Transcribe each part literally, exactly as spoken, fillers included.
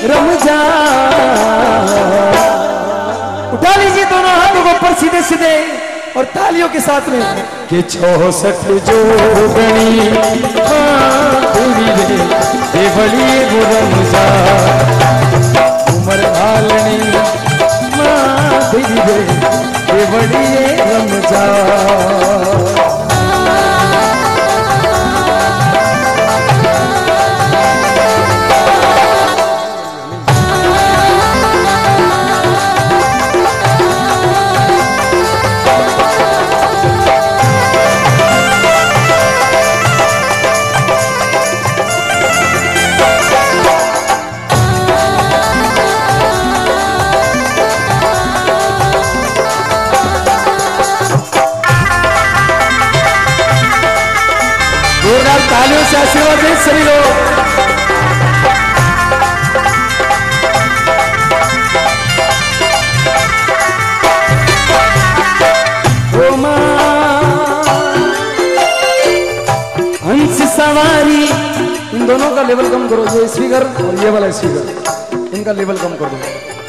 रमजा। उठा लीजिए दोनों हाथों को ऊपर सीधे सीधे और तालियों के साथ में कि चौसठ जोगणी देवली वो रमजा उमर घालनी माँ देवी देवली रमजा। तालियों से आशीर्वाद दें सभी लोग। ओ मां हंस सवारी, इन दोनों का लेवल कम करो, ये स्पीकर और ये वाला स्पीकर, इनका लेवल कम कर दो।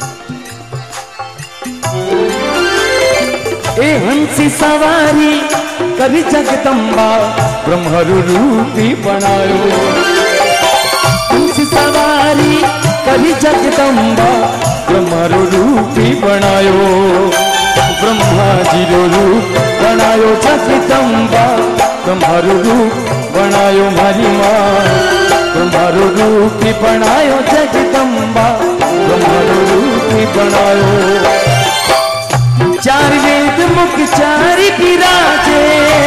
ए हंस सवारी कभी जगदम्बा ब्रह्मरु रूपी बनायो। हंस सवारी कभी जगदम्बा ब्रह्मरु रूपी बनायो। ब्रह्मा जी रो रूप बनायो जगदम्बा ब्रह्मरु रूप बनायो मारी माँ। ब्रह्मरु रूपी बनायो जगदम्बा ब्रह्मरु रूपी बनायो। चार वेद मुख चारि विराजे,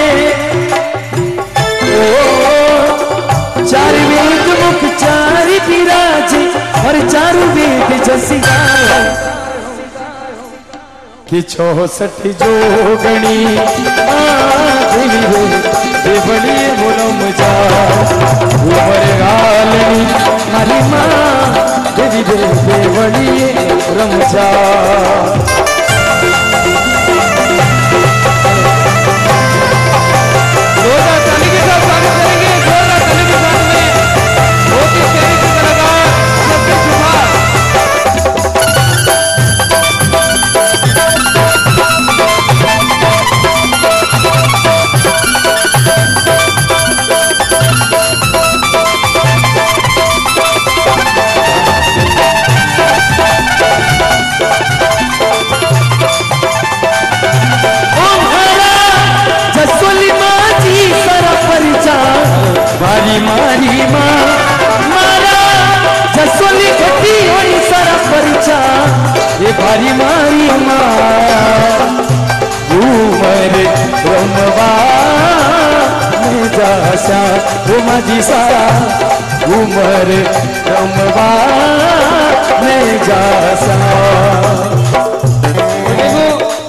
ओ चार वेद मुख चारि विराजे और चारु वेद जसी गाए कि चौसठ जोगणी देवी देवली वो रमजा उमर घालनी मारी माँ देवी देवली रमजा। मारी मारी माँ मारा जसोली घटी होई सारा परिचा ये भारी मारी माँ उमर ब्रह्मवा में जासा वो माजी सारा उमर ब्रह्मवा में जासा। देखो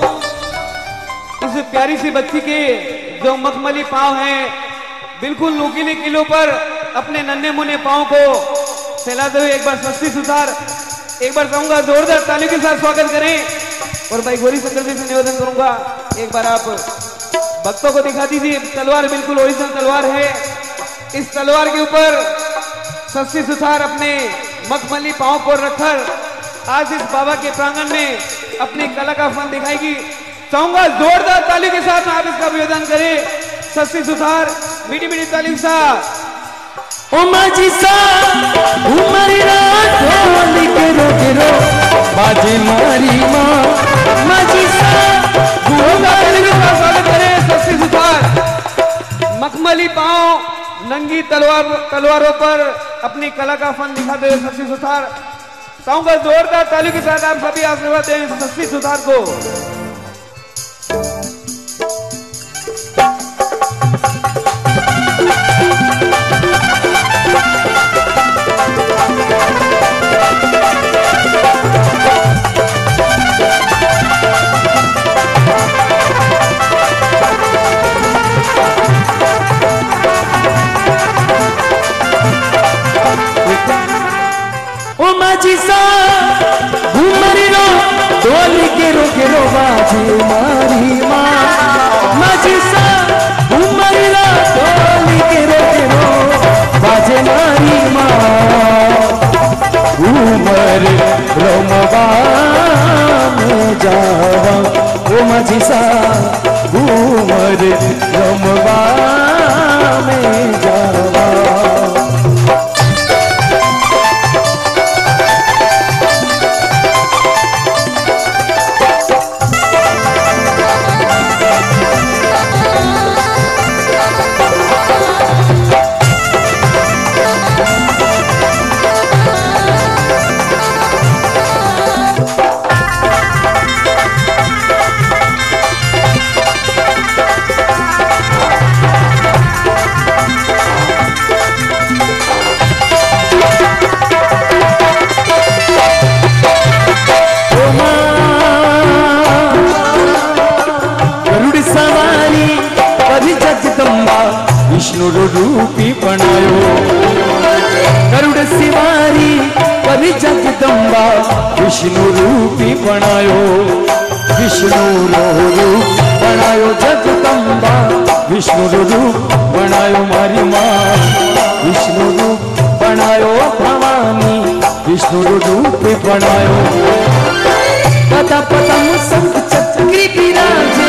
इस प्यारी सी बच्ची के जो मखमली पाँव हैं, बिल्कुल नुकीले किलो पर अपने नन्हे मुन्ने पाँव को फैलाते हुए एक बार सस्ती सुतार, एक बार चाहूंगा जोरदार तालियों के साथ स्वागत करें। और भाई गौरी शंकर जी से निवेदन करूंगा एक बार आप भक्तों को दिखा दीजिए, तलवार बिल्कुल ओरिजिनल तलवार है। इस तलवार के ऊपर सस्ती सुतार अपने मखमली पाँव पर रखकर आज इस बाबा के प्रांगण में अपनी कला का फन दिखाएगी। चाहूंगा जोरदार तालियों के साथ आप इसका अभिवादन करें। सस्ती सुतार मीठी मीठी तालियों के साथ। ओ माजी सा उमरी रात होली के रो के रो बाजी मारी माँ माजी सा स्वागत करें सस्ती सुतार। मखमली पाँव नंगी तलवार तलवारों पर अपनी कला का फन दिखाते हुए सस्ती सुतार। चाहूंगा जोरदार तालियों के साथ आप सभी आशीर्वाद दें सस्ती सुतार को। ओ माजी सा घूमरी रो डोली के रो के रो बाजी मारी माँ माजी सा घूमरी रो डोली के रो के रो बाजे मारी माँ घूम जगदम्बा विष्णु रूपी बनायो गरुड़ सवारी करी जगदम्बा विष्णु रूपी बनायो विष्णु रूप बनायो जगदम्बा विष्णु रूप बनायो मारी माँ विष्णु रूप बनायो भवानी विष्णु रूप बनायो गदा पदम संग चक्री विराजे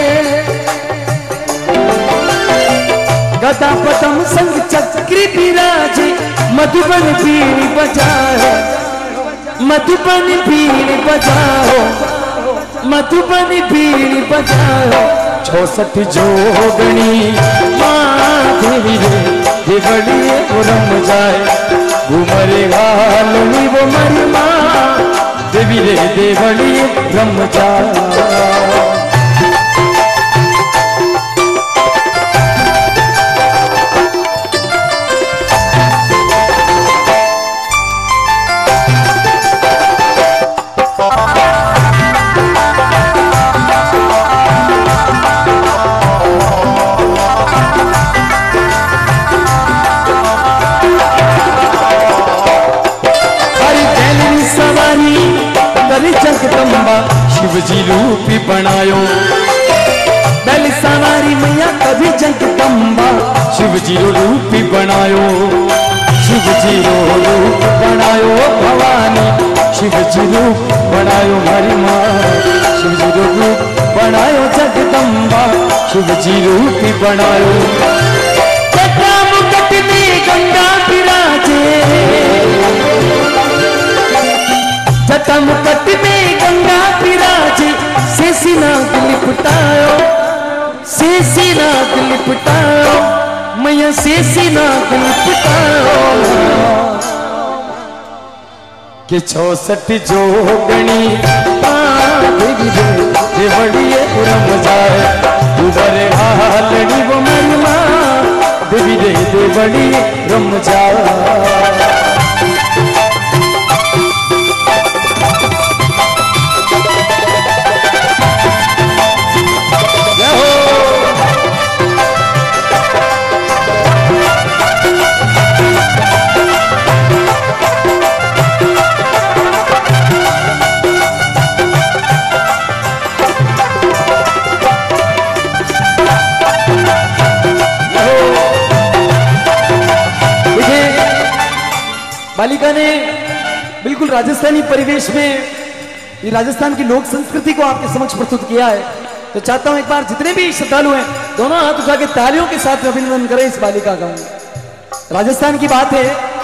गदा पदम संग चक्री विराजे मधुबन बीड़ी बजाओ मधुबन बीड़ी बजाओ मधुबन बीड़ी बजाओ चौसठ जोगणी माँ देवी रे देवड़ी रम जाए घूमरे घालनी वो मरी माँ देवी रे देवड़ी रम जाए जगदम्बा शिवजी रूपी बनायो बैल सवारी मैया कभी जगदम्बा शिवजी रूपी बनायो शिवजी रूप बनायो भवानी शिवजी रूप बनायो हरि माँ शिवजी रूप बनायो जगदम्बा शिवजी रूपी बनायो जटा मुकुट में गंगा विराजे जटा मुकुट में गंगा विराजे शेषी नाग लिपटायो शेषी नाग लिपटायो मैया शेषी नाग लिपटायो के चौसठ जोगणी देवी रे देवड़िए रम जाए उबरे हालड़ी वो महिमा देवी रे देवड़ी रम जाए बालिका ने बिल्कुल राजस्थानी परिवेश में ये राजस्थान की लोक संस्कृति को आपके समक्ष प्रस्तुत किया है। तो चाहता हूं एक बार जितने भी श्रद्धालु हैं दोनों हाथ उठा के तालियों के साथ अभिनंदन करें इस बालिका का। राजस्थान की बात है,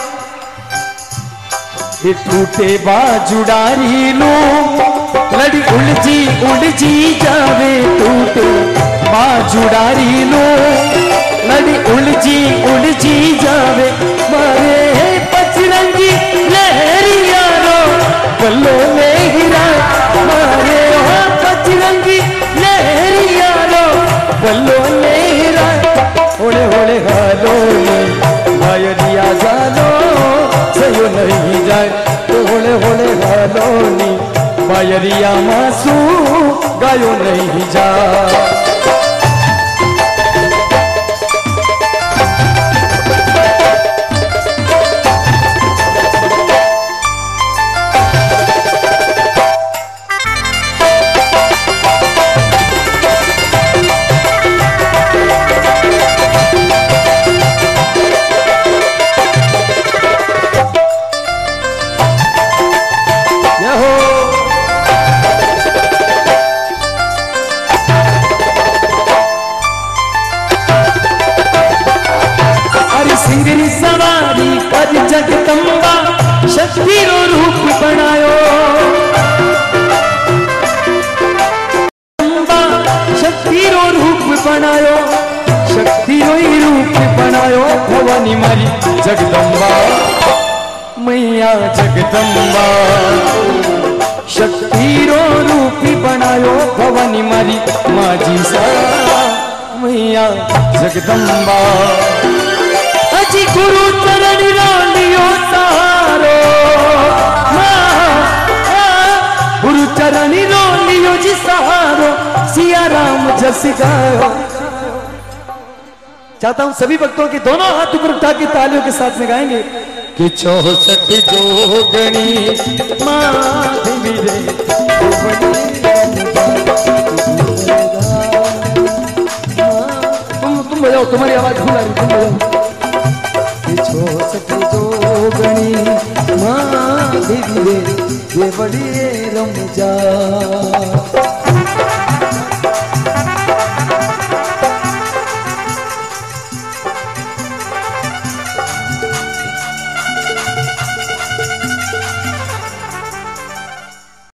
ये टूटे बाजुड़ारी लो लड़ी उलझी उलझी जावे टूटे बाजुड़ारी लो लड़ी उलझी उलझी जावे मारे पचरंगी लहरिया रो बल्लो में हीरा मारे पचरंगी लहरिया रो बल्लो में हीरा होले होले हालो भायरिया जानो सयो नहीं जाए तो होले होले हालो नी भायरिया मासू गायो नहीं जा। सिंगरी सवारी पर जगदम्बा शक्ति रो रूप बनायो शक्ति रो रूप बनायो शक्ति रो ही रूप बनायो भवानी मारी जगदम्बा मैया जगदम्बा शक्ति रो रूप बनायो भवानी मारी माजी सा मैया जगदम्बा अजी गुरु चरण लियो सारो गुरु चरण लियो जी सहारो सिया राम जस गायो चाहता हूं सभी भक्तों के दोनों हाथ ऊपर उठा के तालियों के साथ में गाएंगे कि चौसठ जोगणी माधवी रे तुम तुम बजाओ, तुम्हारी आवाज भूल आ रही, तुम बजाओ कि चौसठ जोगणी माधवी रे ये बड़ी रमजा।